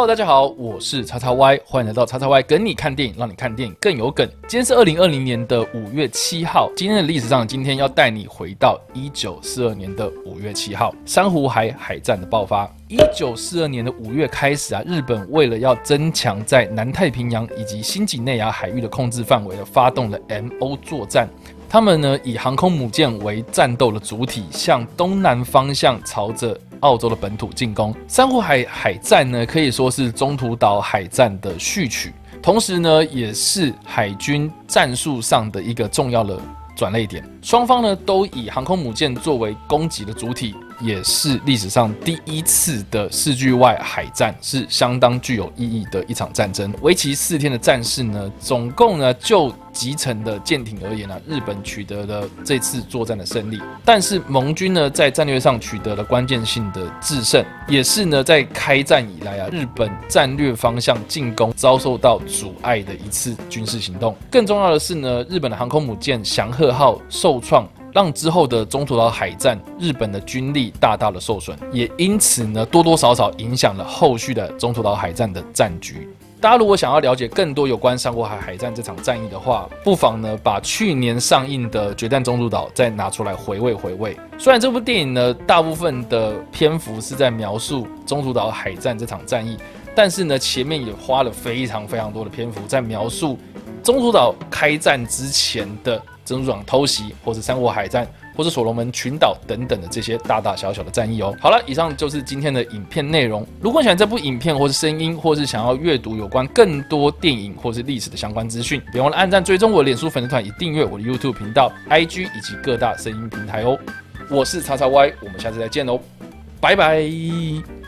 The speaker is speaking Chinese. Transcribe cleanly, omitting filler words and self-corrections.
Hello， 大家好，我是叉叉 Y， 欢迎来到叉叉 Y 跟你看电影，让你看电影更有梗。今天是2020年的5月7号，今天的历史上，今天要带你回到1942年的5月7号，珊瑚海海战的爆发。1942年的5月开始啊，日本为了要增强在南太平洋以及新几内亚海域的控制范围，发动了 MO 作战。他们呢以航空母舰为战斗的主体，向东南方向朝着澳洲的本土进攻。珊瑚海海战呢可以说是中途岛海战的序曲，同时呢也是海军战术上的一个重要的转捩点。双方呢都以航空母舰作为攻击的主体，也是历史上第一次的视距外海战，是相当具有意义的一场战争。为期4天的战事呢，总共呢就集成的舰艇而言啊，日本取得了这次作战的胜利。但是盟军呢在战略上取得了关键性的制胜，也是呢在开战以来啊，日本战略方向进攻遭受到阻碍的一次军事行动。更重要的是呢，日本的航空母舰翔鹤号受创，让之后的中途岛海战日本的军力大大的受损，也因此呢多多少少影响了后续的中途岛海战的战局。大家如果想要了解更多有关珊瑚海海战这场战役的话，不妨呢把去年上映的《决战中途岛》再拿出来回味回味。虽然这部电影呢大部分的篇幅是在描述中途岛海战这场战役，但是呢前面也花了非常多的篇幅在描述中途岛开战之前的珍珠港偷袭，或是珊瑚海战，或是所罗门群岛等等的这些大大小小的战役哦。好了，以上就是今天的影片内容。如果你喜欢这部影片，或是声音，或是想要阅读有关更多电影或是历史的相关资讯，别忘了按赞、追踪我的脸书粉丝团，以订阅我的 YouTube 频道、IG 以及各大声音平台哦。我是叉叉 Y， 我们下次再见喽，拜拜。